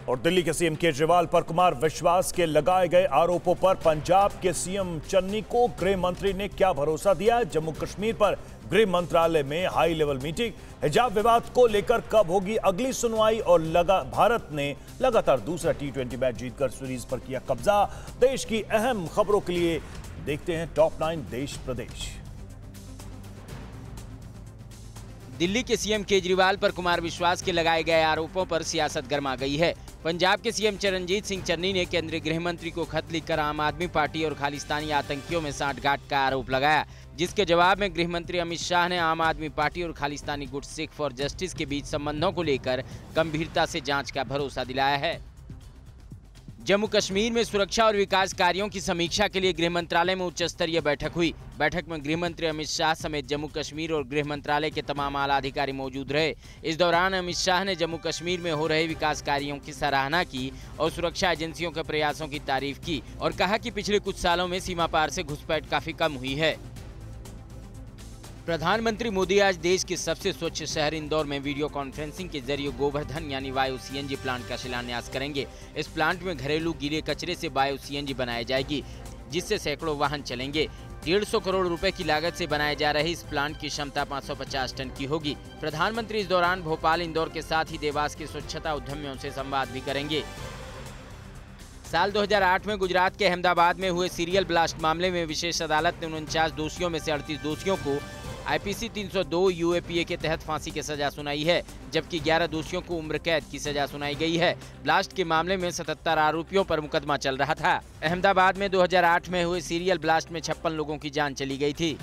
और दिल्ली के सीएम केजरीवाल पर कुमार विश्वास के लगाए गए आरोपों पर पंजाब के सीएम चन्नी को गृह मंत्री ने क्या भरोसा दिया? जम्मू कश्मीर पर गृह मंत्रालय में हाई लेवल मीटिंग। हिजाब विवाद को लेकर कब होगी अगली सुनवाई? और भारत ने लगातार दूसरा T20 मैच जीतकर सीरीज पर किया कब्जा। देश की अहम खबरों के लिए देखते हैं टॉप 9 देश प्रदेश। दिल्ली के सीएम केजरीवाल पर कुमार विश्वास के लगाए गए आरोपों पर सियासत गर्मा गई है। पंजाब के सीएम चरणजीत सिंह चन्नी ने केंद्रीय गृह मंत्री को खत लिखकर आम आदमी पार्टी और खालिस्तानी आतंकियों में सांठगांठ का आरोप लगाया, जिसके जवाब में गृह मंत्री अमित शाह ने आम आदमी पार्टी और खालिस्तानी गुट सिख फॉर जस्टिस के बीच संबंधों को लेकर गंभीरता से जांच का भरोसा दिलाया है। जम्मू कश्मीर में सुरक्षा और विकास कार्यों की समीक्षा के लिए गृह मंत्रालय में उच्च स्तरीय बैठक हुई। बैठक में गृह मंत्री अमित शाह समेत जम्मू कश्मीर और गृह मंत्रालय के तमाम आला अधिकारी मौजूद रहे। इस दौरान अमित शाह ने जम्मू कश्मीर में हो रहे विकास कार्यों की सराहना की और सुरक्षा एजेंसियों के प्रयासों की तारीफ की और कहा कि पिछले कुछ सालों में सीमा पार से घुसपैठ काफी कम हुई है। प्रधानमंत्री मोदी आज देश के सबसे स्वच्छ शहर इंदौर में वीडियो कॉन्फ्रेंसिंग के जरिए गोवर्धन यानी बायो सीएनजी प्लांट का शिलान्यास करेंगे। इस प्लांट में घरेलू गीले कचरे से बायो सीएनजी बनाई जाएगी, जिससे सैकड़ों वाहन चलेंगे। 150 करोड़ रुपए की लागत से बनाए जा रहे इस प्लांट की क्षमता 550 टन की होगी। प्रधानमंत्री इस दौरान भोपाल, इंदौर के साथ ही देवास के स्वच्छता उद्यमियों से संवाद भी करेंगे। साल 2008 में गुजरात के अहमदाबाद में हुए सीरियल ब्लास्ट मामले में विशेष अदालत ने 49 दोषियों में से 38 दोषियों को IPC 302 UAPA के तहत फांसी की सजा सुनाई है, जबकि 11 दोषियों को उम्र कैद की सजा सुनाई गई है। ब्लास्ट के मामले में 77 आरोपियों पर मुकदमा चल रहा था। अहमदाबाद में 2008 में हुए सीरियल ब्लास्ट में 56 लोगों की जान चली गई थी।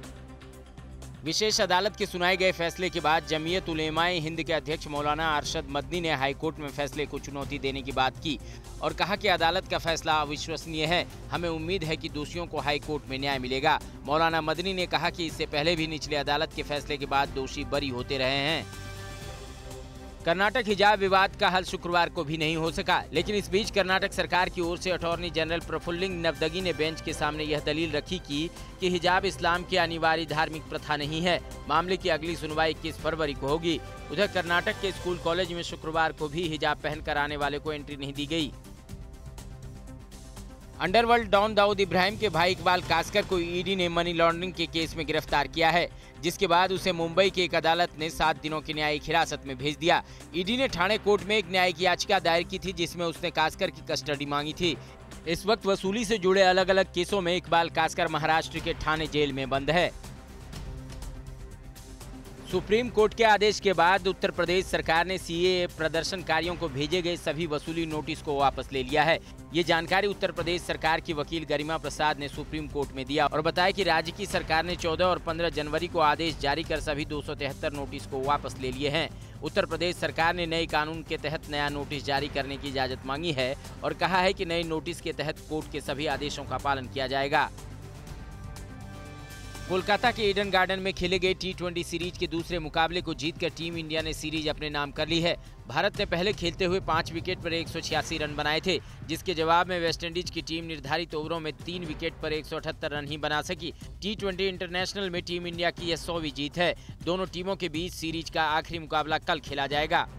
विशेष अदालत के सुनाए गए फैसले के बाद जमीयत उलेमाए हिंद के अध्यक्ष मौलाना अरशद मदनी ने हाईकोर्ट में फैसले को चुनौती देने की बात की और कहा कि अदालत का फैसला अविश्वसनीय है। हमें उम्मीद है कि दोषियों को हाईकोर्ट में न्याय मिलेगा। मौलाना मदनी ने कहा कि इससे पहले भी निचले अदालत के फैसले के बाद दोषी बरी होते रहे हैं। कर्नाटक हिजाब विवाद का हल शुक्रवार को भी नहीं हो सका, लेकिन इस बीच कर्नाटक सरकार की ओर से अटॉर्नी जनरल प्रफुल्लिंग नवदगी ने बेंच के सामने यह दलील रखी कि हिजाब इस्लाम की अनिवार्य धार्मिक प्रथा नहीं है। मामले की अगली सुनवाई 21 फरवरी को होगी। उधर कर्नाटक के स्कूल कॉलेज में शुक्रवार को भी हिजाब पहनकर आने वाले को एंट्री नहीं दी गई। अंडरवर्ल्ड डॉन दाऊद इब्राहिम के भाई इकबाल कासकर को ईडी ने मनी लॉन्ड्रिंग के केस में गिरफ्तार किया है, जिसके बाद उसे मुंबई की एक अदालत ने 7 दिनों की न्यायिक हिरासत में भेज दिया। ईडी ने ठाणे कोर्ट में एक न्यायिक याचिका दायर की थी, जिसमें उसने कासकर की कस्टडी मांगी थी। इस वक्त वसूली से जुड़े अलग अलग केसों में इकबाल कासकर महाराष्ट्र के ठाणे जेल में बंद है। सुप्रीम कोर्ट के आदेश के बाद उत्तर प्रदेश सरकार ने CAA प्रदर्शनकारियों को भेजे गए सभी वसूली नोटिस को वापस ले लिया है। ये जानकारी उत्तर प्रदेश सरकार की वकील गरिमा प्रसाद ने सुप्रीम कोर्ट में दिया और बताया कि राज्य की सरकार ने 14 और 15 जनवरी को आदेश जारी कर सभी 273 नोटिस को वापस ले लिए हैं। उत्तर प्रदेश सरकार ने नए कानून के तहत नया नोटिस जारी करने की इजाजत मांगी है और कहा है कि नए नोटिस के तहत कोर्ट के सभी आदेशों का पालन किया जाएगा। कोलकाता के ईडन गार्डन में खेले गए T20 सीरीज के दूसरे मुकाबले को जीतकर टीम इंडिया ने सीरीज अपने नाम कर ली है। भारत ने पहले खेलते हुए 5 विकेट पर 186 रन बनाए थे, जिसके जवाब में वेस्टइंडीज की टीम निर्धारित ओवरों में 3 विकेट पर 178 रन ही बना सकी। T20 इंटरनेशनल में टीम इंडिया की यह 100वीं जीत है। दोनों टीमों के बीच सीरीज का आखिरी मुकाबला कल खेला जाएगा।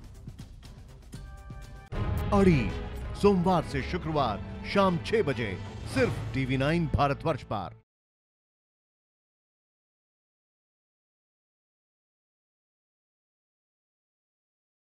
अड़ी सोमवार से शुक्रवार शाम 6 बजे सिर्फ TV9 भारतवर्ष पर।